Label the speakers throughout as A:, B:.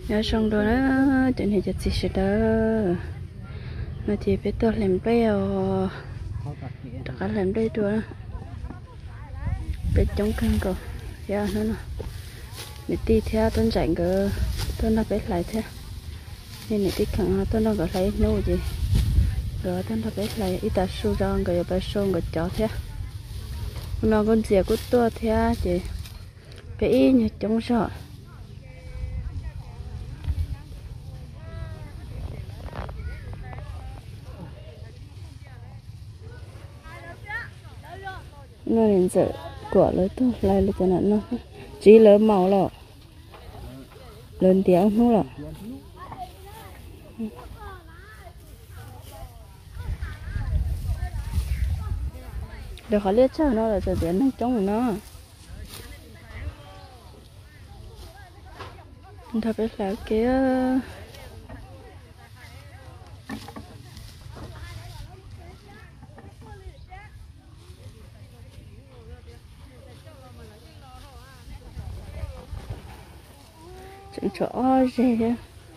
A: nhớ xong đó chuyện này chỉ sẽ đó nó chỉ biết tôi làm bèo tất cả làm đây thôi biết chống căng cơ giờ nó để đi theo tôi chạy cơ tôi nó biết lại thế nên để đi khẳng tôi nó gọi lại nô gì rồi tôi nó biết lại ít ta su rong rồi bây giờ người chó thế nó con dẻ của tôi thế chị bị như chống sợ nó liền sợ của lấy tôi lại là cho nó chỉ lớn màu lọ lớn tiếng không lọ được họ liếc cho nó là cho tiền nó chống nó thật biết là kia chỗ gì vậy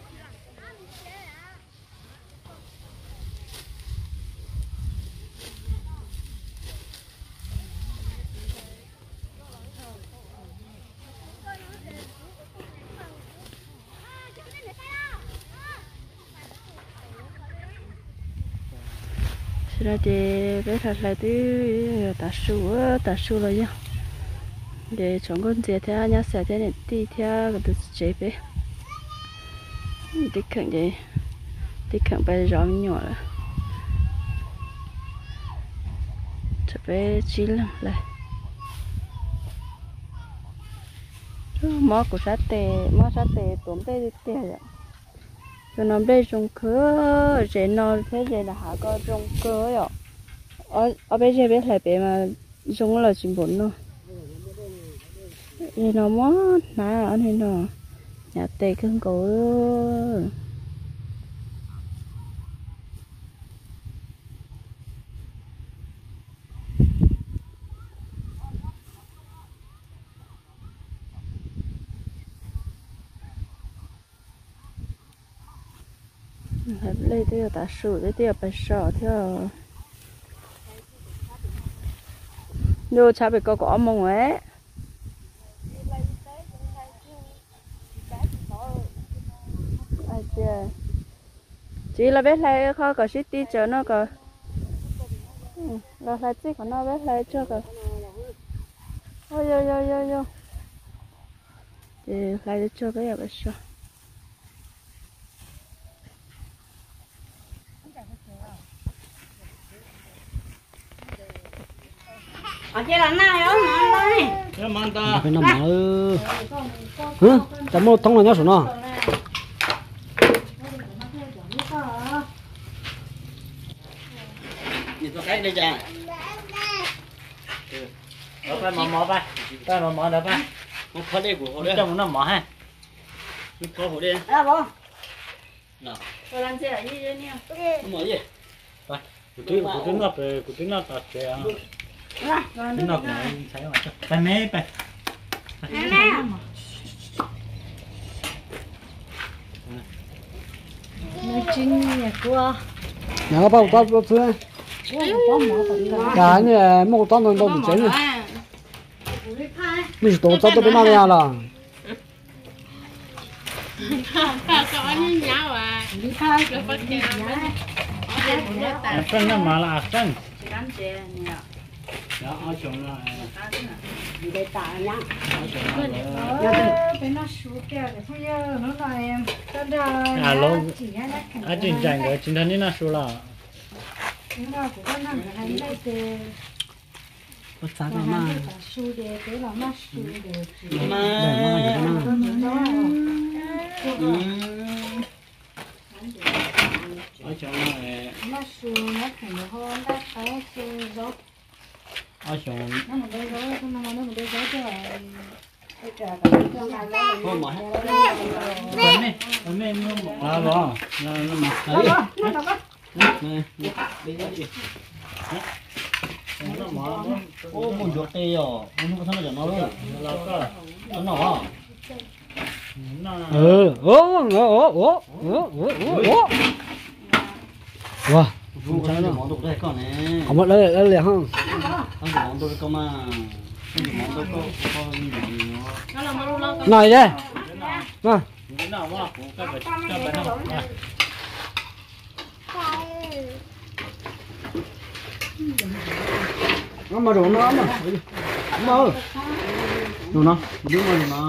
A: ra thì bé thật là tí tạt su rồi nhá để chọn con dê theo nhá sẽ thế này đi theo cái từ chế bé đi khẳng vậy đi khẳng bé rõ nhỏ là cho bé chín lắm lại mó của sát tê tóm tê tê vậy cho nó bé trồng cửa dễ nó thế dễ là hạ có trồng cửa rồi ở bé dễ bé lại bé mà trồng là chỉ bốn thôi thì nó mó nãy ở đây nó nhà tê cưng cổ lấy tiêu ta sủi lấy tiêu phải sợ theo vô cha bị có mông ấy chỉ là biết lại khó có city chờ nó có là lại chỉ có nó biết lại chưa có ôi yo thì lại chưa bây giờ sao
B: ở trên là nào đó mà
C: ta phải nằm ở hả chấm một thông là nhá số nào
D: nhìn cái đây chàng đó phải mò đó phải nó khó đi của họ đấy trong nó mò ha nó khó của đi
B: à bố
D: nào
B: tôi làm gì ở đây nè
D: mò gì
C: của tiếng nó tạt kìa tiếng nó này thấy mà phải mé phải
B: nó chín nhà cua
C: nhà bao tao thứ cái này một tao nó đâu bị cháy này mình tổ tao tôi bên nào là
D: phân nó mà là phân
C: đó ở chỗ là
B: để tả nhá cái nó xuống kìa để không nhớ nó là em
C: alo ở trên trang rồi trên thân nó số là
B: nó của con hàng này đây thì
C: có sao mà
B: su để cái là nó su để
C: ở chỗ này
B: nó su nó thành hơn đó cái su đó
C: ở chỗ
B: nó một đôi rối nó một đôi rối chứ
D: không mò
C: phần này nó bỏ nó mặc đấy
D: đi cái gì nó mò ô một giọt tê rồi không có thằng nào nó luôn nó có nó nọ
E: Wow.
D: Không có món đồ đây con này.
E: Không mất lấy liền không?
D: Không có món đồ đây con mà. Không có món đồ con.
E: Này đây. Này.
C: Cái nào mà cũng cái bài nào.
E: Nó mà đồ nó mà. Mơ.
D: Đồ nó, đúng rồi nó.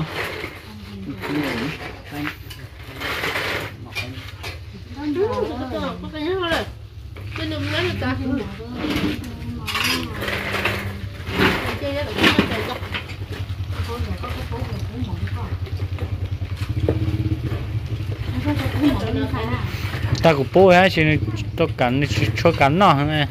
C: Ta cũng bố hết chứ tôi cắn cho cắn nó này.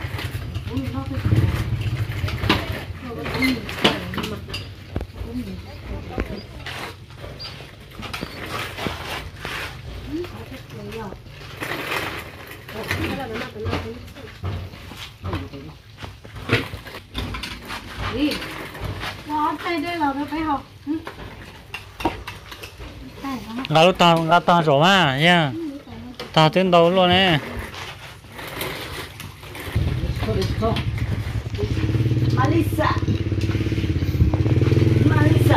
C: Gà to rồi mà nha. Ta tiến đầu luôn nè.
B: Marisa. Marisa.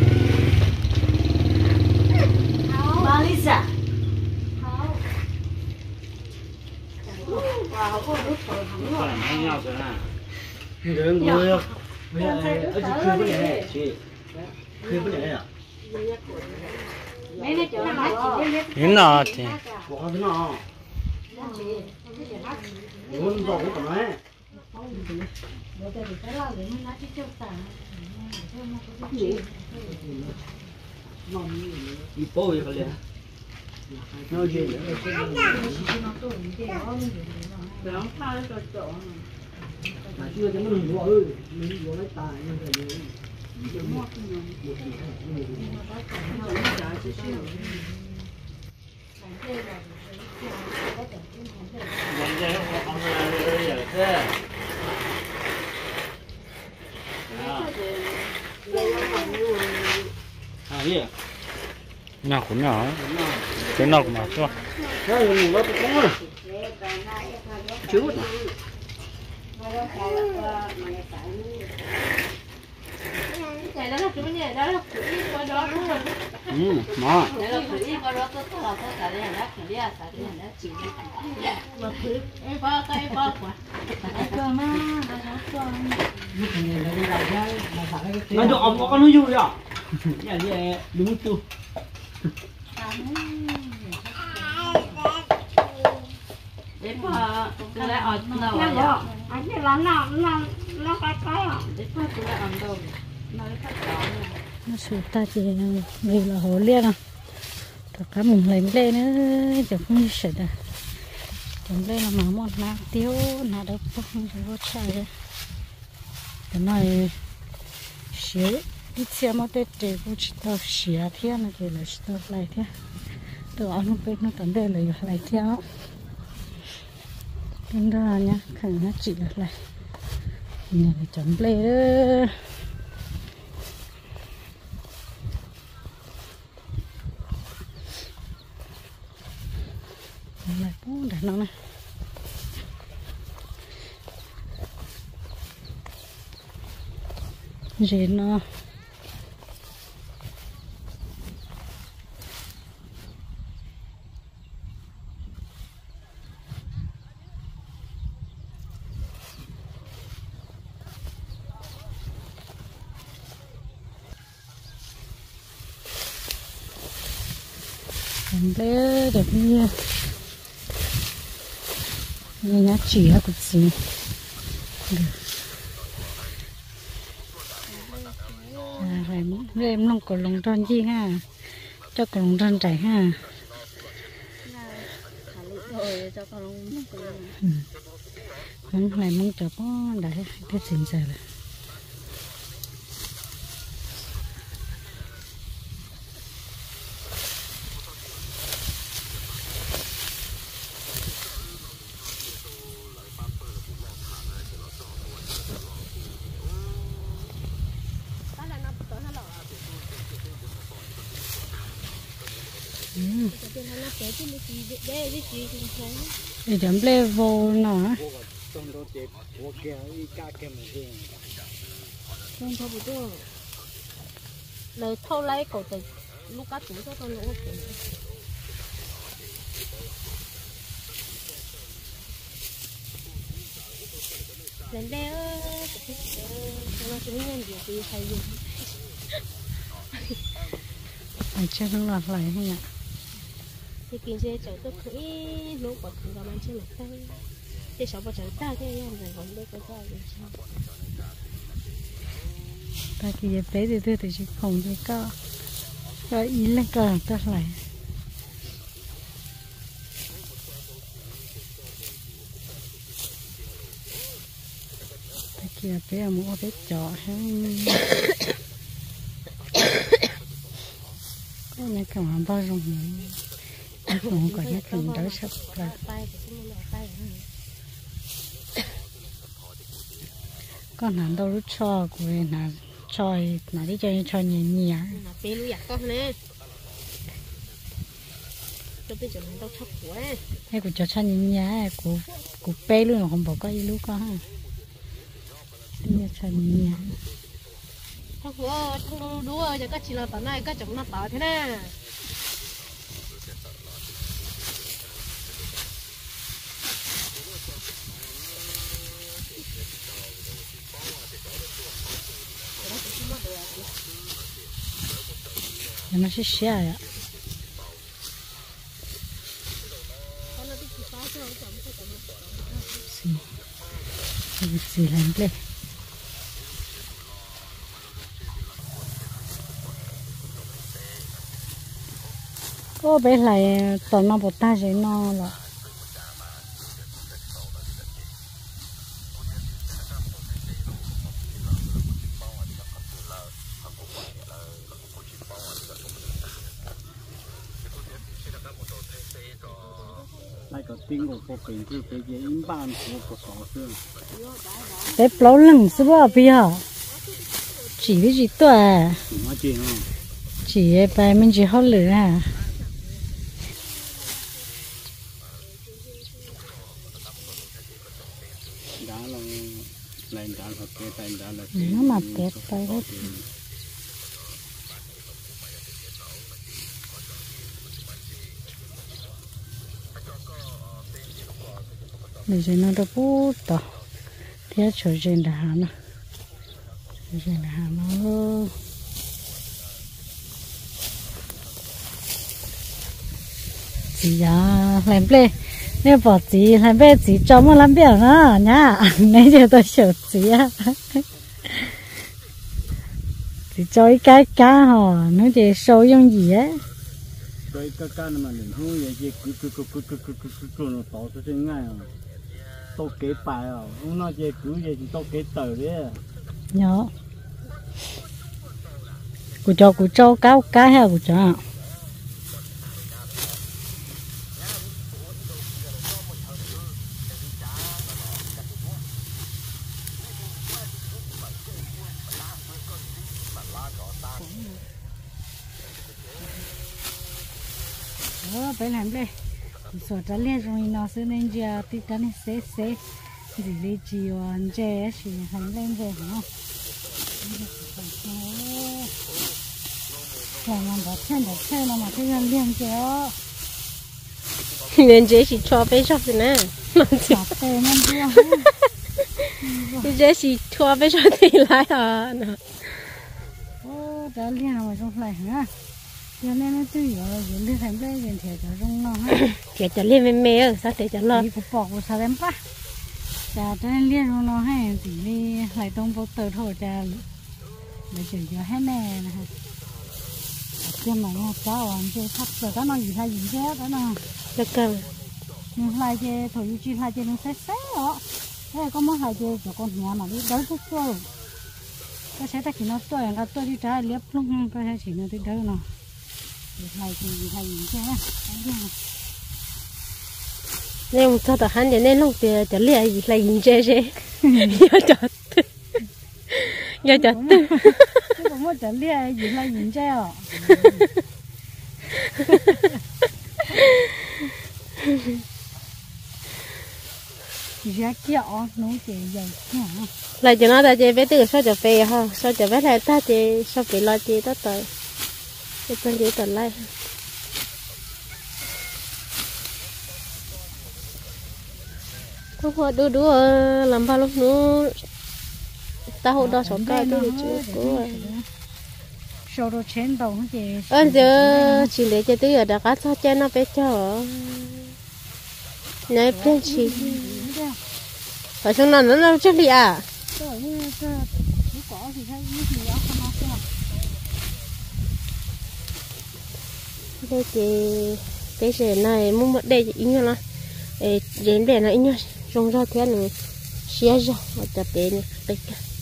B: Marisa.
C: Đến nào thì nào cũng nhỏ cái nào cũng nhỏ chưa
E: Chú. Mà.
D: Nó cho ông có con nuôi du rồi à? Nhà gì đúng chưa?
B: Để mà tôi lại ở đâu vậy? Anh biết là nó cái à? Để mà tôi lại ở đâu? Nó phát đó.
A: Nó sụt ta chỉ vì là hồ liên à. Tất cả mình lấy lên nữa chứ không như sệt à. Chúng đây là mà một nát tiêu nát đâu không có chạy. Cái này xíu ít xe mà tết để cũng chỉ tao xía thiên là thì là tao lại thiên. Tao ăn nó bên nó tận đây là lại theo. Bên đó nhá, khẩn nó chỉ là lại. Này là chấm play đó. Lại cũng để nó này. Rễ nó bé đẹp như nhá chỉ ha cục gì rồi em弄cổ lồng tròn gì ha cho cổ lồng tròn chảy ha mong này mong cho có đã cái xin giờ là để chấm lê vô nó
E: trong đó chế của kia y cá kia mà riêng
B: không thôi bữa lời thâu lấy cổ từ lúc cá tuổi cho con lỗ lên đây nó chỉ nhân gì thì hay gì
A: phải chơi không lọt lại không ạ
B: thì kinh tế chợ tôi thấy lúc bật cũng làm ăn trên mặt tay thì sáu bữa chợ ta cái em rồi còn đây có ra gì sao
A: ta kia bé thì tôi chỉ không thì có rồi ý là cả ta lại ta kia bé mua bé chó hay cái này cả mà bao dung nó cũng có những cái đỡ sập rồi con hàng đâu lúc cho của là cho là đi cho nhẹ nhẹ
B: bé lu giặt con nè tôi bây giờ mình đâu thấp quá
A: hay của cho nhẹ nhẹ của bé luôn không bỏ có gì lúc con ha đi cho nhẹ nhẹ
B: thấp quá thấp đua giờ các chị là tao này các chồng nó tao thế nè
A: nó sẽ xé à gì làm đây cô bé lại tao nó bột ta gì nó là
E: lại có tiếng của cô bình thì cái gì im ban của sọ xương
A: bé lâu lằng sao bao bây giờ chỉ biết gì tuổi
E: mà chị không
A: chỉ bài mình chỉ học lửa à
E: đá là lên đá hoặc cái tay đá là
A: nó mà tét tay hết bây giờ nó đã bút to thế cho trên đã nó trên đã nó chị à làm play nếu bỏ chị làm bé chị cho mà làm béo nữa nhá nãy giờ tôi sợ chị á chị cho cái cá hả nó chỉ sâu用gì á
E: cái mà mình không vậy chứ cứ nó to cho trên ngay à to kế bài à không nói chứ cứ vậy thì to kế tờ đấy
A: nhớ của cho cá hay của cho phải làm đây sổ trả liền rồi nó sẽ nên giờ thì cái này sẽ gì lấy chiều anh chơi thì hành lên rồi hả làm bỏ thêm là mà cái nhân liên chơi
B: nên chế chỉ cho bé cho thế nè
A: cho thêmมันเดียว
B: chế chỉ cho bé cho thì lại à
A: ô trả liền mà trong lại hả cho nên nó tùy vào những cái thành đây hiện thể cho trong nó ha
B: thì cho liên mê ở sao để cho lo
A: thì cũng bỏ của sao em pa cha cho nên liên trong nó hay thì đi lại tông bộ tờ thôi cha để chửi cho hết nè nè cái mà nó cháu anh chơi thấp rồi cái nó gì hay gì chứ cái nó
B: được cần
A: nhưng lại chơi thôi chỉ lại chơi nó sẽ đó thế có mất lại chơi cho con nhà mà đi đỡ chút rồi cái sẽ ta chỉ nó tôi anh tôi đi trả liếp luôn cái sẽ chỉ nó đi đỡ nó này thì hay gì chứ
B: nên cho tao hắn nên lúc thì cho liền gì là gì chơi chơi giờ cho
A: chứ không có trả liền gì là gì chơi à
B: giá kia nó chỉ dầu
A: lại cho nó ta chơi bé từ sao cho phê ha sao cho bé lại ta chơi sao bị lo chơi tất tới cái con chơi tận lại không có đu đu làm bao lúc nữa ta hỗ đo số cái tôi chưa có
B: số đồ chén đầu nó chỉ
A: giờ chỉ để cho tôi ở đó cá sao cho nó bé cho này bên chị ở trong này nó đâu chắc đi à đây chị cái gì này muốn mất đây chị nhá nó đến để nó nhá trong ra thế này xé ra mà chặt để này đây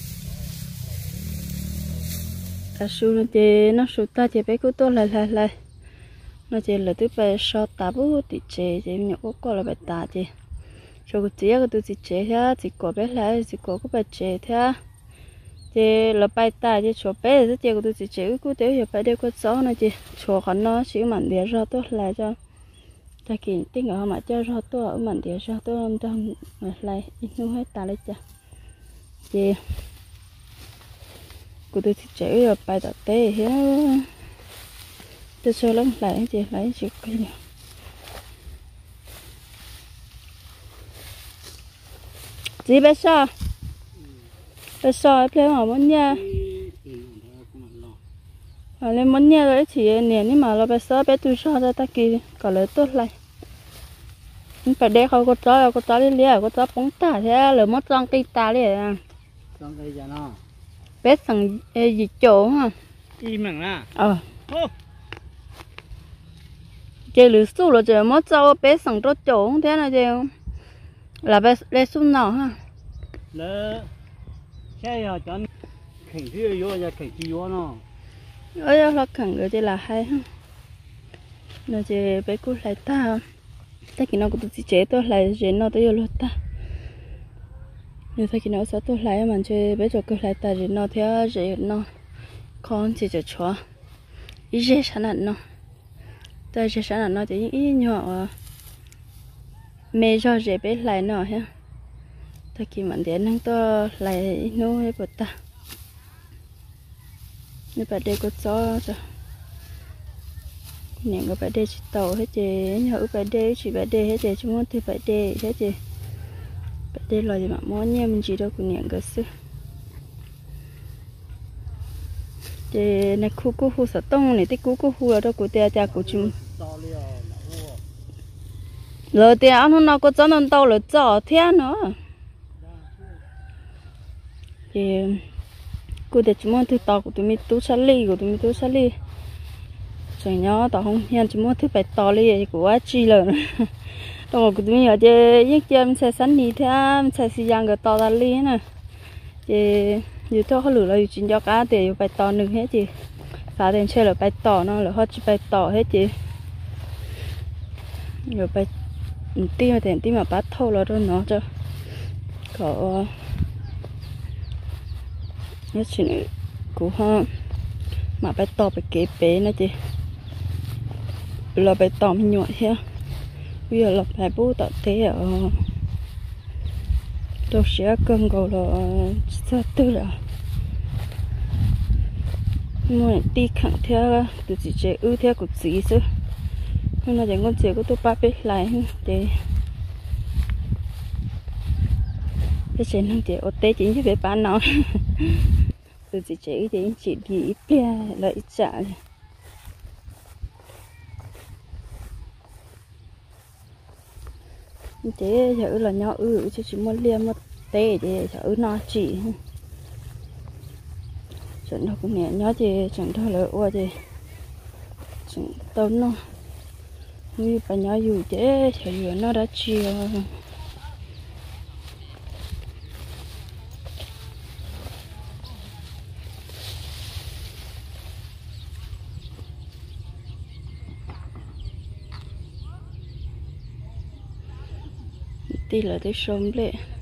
A: cả số nó số ta chị bé cứ to lại nó chỉ là thứ phải so ta bố thì chế chị nhớ có là phải ta chị cho cái chế cái tôi chỉ chế thế chỉ có bé lại chỉ có cái phải chế thế chị là bài ta chị cho bé thì chị cái tôi chỉ chế cứ thế giờ phải để có gió nó chị cho hắn nó chỉ mặn để ra tốt lại cho ta kiện tiếng ở mà cho ra tốt ở mặn để ra tốt âm trong lại ít nữa hết ta lấy cho chị của tôi chỉ chế là bài tập tế thế tôi cho lắm lại chị lấy chị cái gì chị bé sao em lên họ muốn nha họ lên muốn nha rồi chị nè nhưng mà nó bé sao bé tôi sao ra ta kia còn lấy tốt lại nhưng phải để không có chó đi lia có chó bóng tả thế là mất trong cây ta liền
E: trong cây giờ nó
A: bé thằng gì chỗ ha
E: im lặng à
A: chơi lưới su rồi chơi mất cho bé thằng chỗ chỗ thế này chơi là bé lấy su nào ha
E: lỡ xe giờ chọn khỉnh phía vô giờ khỉnh chi vô nó
A: ơi nó khẳng rồi chơi là hay ha nó chơi bé cút lại ta ta khi nó cũng tự chế tôi lại chế nó tới rồi ta nếu thấy khi nó sẽ tôi lại mà chơi bé cho cơ lại ta chế nó theo chế nó con chỉ cho chó ít chế sản phẩm nó ta chế sản phẩm nó chỉ ít nhỏ mẹ cho chế bé lại nó ha ta khi mà để năng to lại nó hết bột ta nếu bà đây có gió rồi nè có bà đây chỉ tàu hết chị nhớ bà đây chỉ bà đây hết chị chúng muốn thì bà đây hết chị bà đây là gì mà món nha mình chỉ đâu cũng nè cái sự chị này khu sợ tông này tí khu ở đâu của tia tia của chúng rồi tia ăn nó có cho nó tàu rồi cho thế nữa thì cô để chúng tôi tàu của tụi mình tú sát ly rồi nhớ tàu không hiện chúng tôi phải tàu ly của chi rồi tàu của tụi mình ở đây những em sẽ sẵn đi theo sẽ xì giang cái tàu ly nè thì dù tôi không lừa là chuyện cho cá thì phải tàu nữa hết chị phá tiền chơi là phải tàu nó là hết chỉ phải tàu hết chị rồi phải tim mà bắt thâu là rồi nó cho có nhất chuyện của họ mà phải to phải kế bé nữa chị là phải to mình nhọn thế bây giờ là phải bố tạo thế ở tôi sẽ cân cầu là sao tư là mua đi khẳng theo từ chị chế ưu theo của chị chứ nên là những con chị của tôi ba bé lại để cái chuyện năng chị ô tế chính chứ bé bán nó từ chị chế thì chị đi bia lợi trả thế giờ là nhỏ chứ chỉ muốn liêm một tê để giờ nó chỉ chẳng đâu cũng nhẹ nhó thì chẳng thôi là ua thì chẳng tốn nó như bà nhỏ dù thế thì nó đã chia tí là tới sớm lệ